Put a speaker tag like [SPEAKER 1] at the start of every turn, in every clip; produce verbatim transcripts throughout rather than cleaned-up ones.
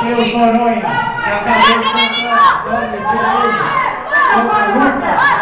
[SPEAKER 1] Matheus Noronha, já acabou de cantar, pode meter ele, outra luta.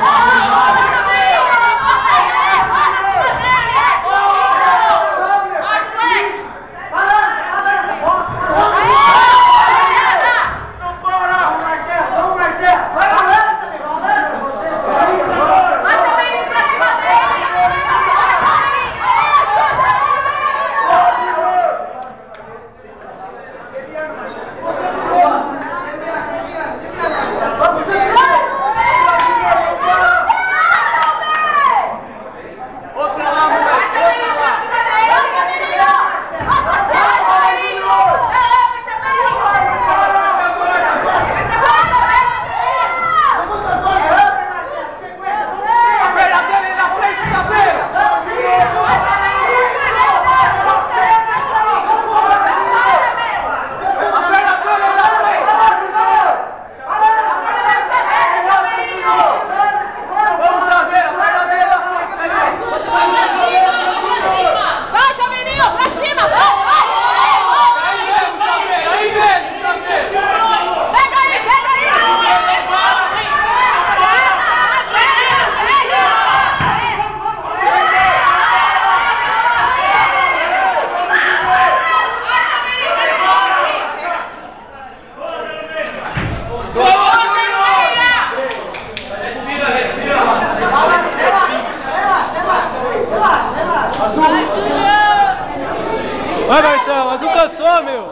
[SPEAKER 2] Vai, Marcelo, mas não cansou, meu!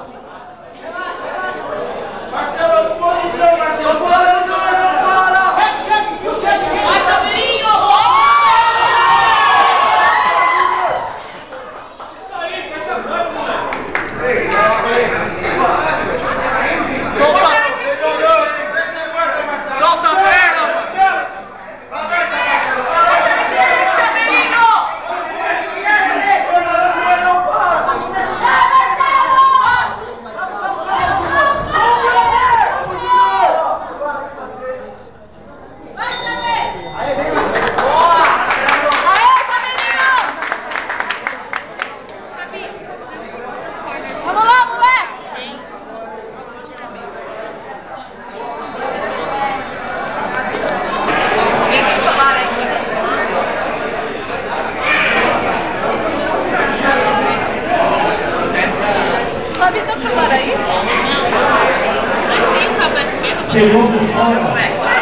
[SPEAKER 3] Marcelo, à disposição, Marcelo! Não para, não para, não para! Vai, Chaveirinho! Isso aí, fecha a mão, moleque! Solta! Solta a perna!
[SPEAKER 1] Segundos fora.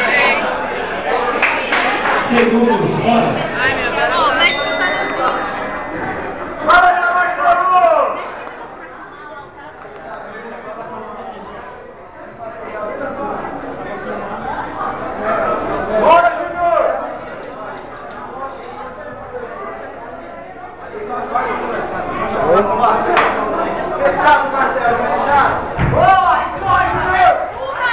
[SPEAKER 1] Segundos fora.
[SPEAKER 4] Ai, meu Deus. Ó, vai escutar meu vídeo.
[SPEAKER 3] Vai, Marcelo! Bora, Júnior! Fechado, Marcelo, fechado! Boa! Corre, Júnior!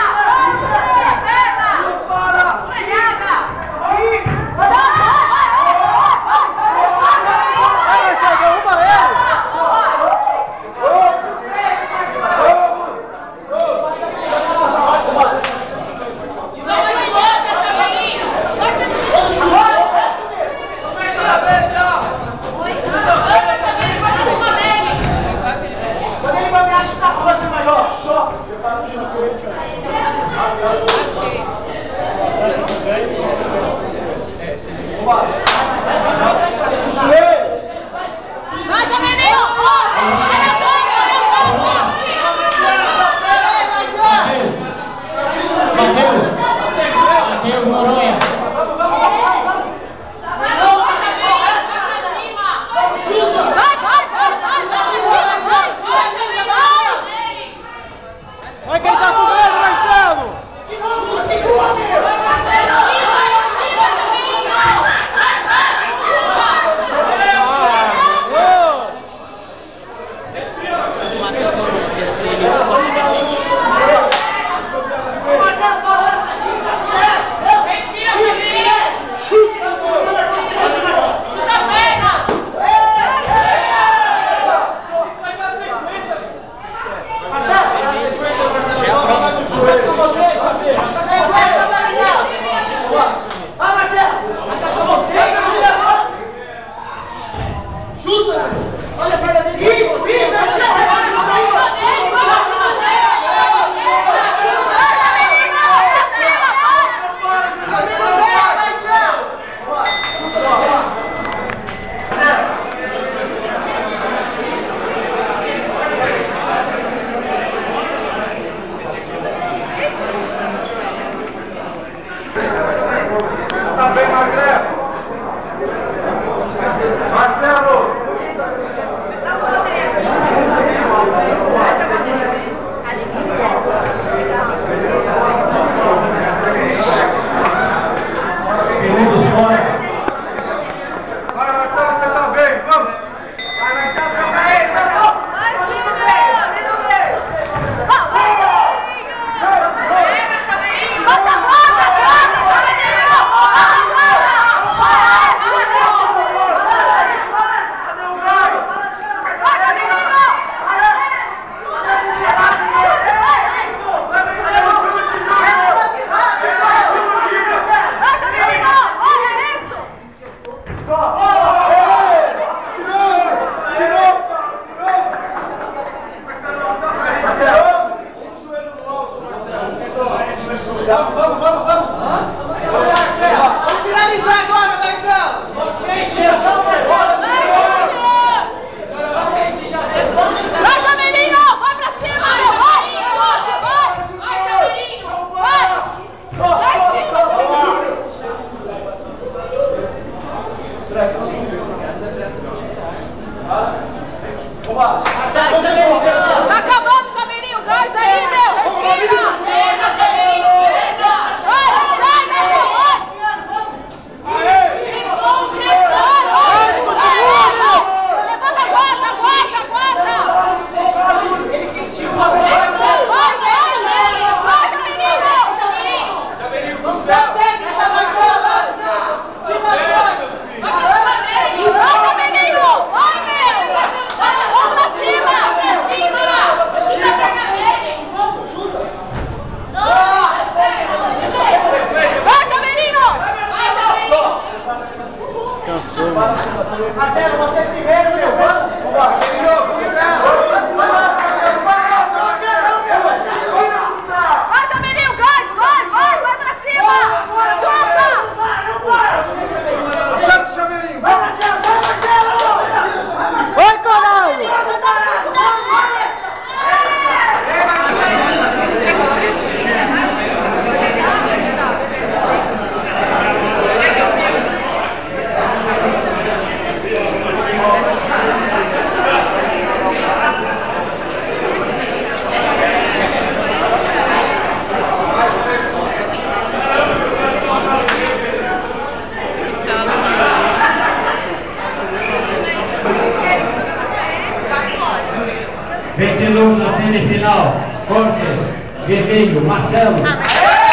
[SPEAKER 1] Matheus Noronha.
[SPEAKER 4] Vai, vai, vai, vai, vai,
[SPEAKER 2] Vai quem tá com medo, Marcelo!
[SPEAKER 3] Continua, continua, meu!
[SPEAKER 1] Segundos fora.
[SPEAKER 3] Vai, Marcelo, você tá bem, vamos! Vai, Marcelo, troca aí, tá bom? Vai, vem no meio, vem no meio!
[SPEAKER 4] Bota a bola, bota,
[SPEAKER 3] Cadê o Gaio? Vamos, vamos, vamos, vamos! Vamos, Marcelo! Vamos finalizar agora, Marcelo! Vamos encher,
[SPEAKER 4] vai, Javerinho, vai pra cima, meu, vai, chute, vai, vai, Javerinho, vai, vai em cima, Javerinho. Tá acabando, Javerinho, gás aí, meu, respira. Vai, vai, vai, meu, vai. Levanta a guarda, guarda, guarda.
[SPEAKER 3] Ele sentiu a
[SPEAKER 4] Vai, vai, vai, vai, Javerinho.
[SPEAKER 3] Javerinho, do céu! Técnica, Marcelo! Tira a bola!
[SPEAKER 4] Vai, Javerinho, vai, meu. Vamos pra cima. Vai, Javerinho.
[SPEAKER 2] Cansou, mano.
[SPEAKER 3] Marcelo, você primeiro, meu! Vamos! Vamos!
[SPEAKER 4] Vai, Javerinho, gás, vai, vai, vai pra cima. Chuta.
[SPEAKER 3] Acerta o Javerinho! Vai, Marcelo! Vai, Marcelo!
[SPEAKER 2] Vai, caralho!
[SPEAKER 1] Vencedor da semifinal, Forte, Vermelho, Marcelo.